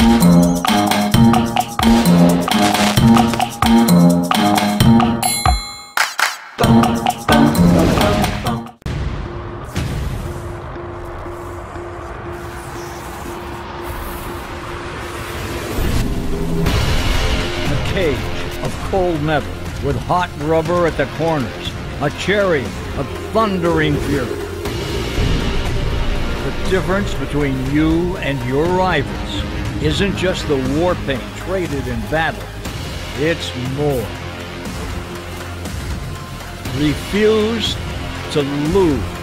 A cage of cold metal with hot rubber at the corners, a chariot of thundering fury. The difference between you and your rivals isn't just the war paint traded in battle, it's more. Refuse to lose.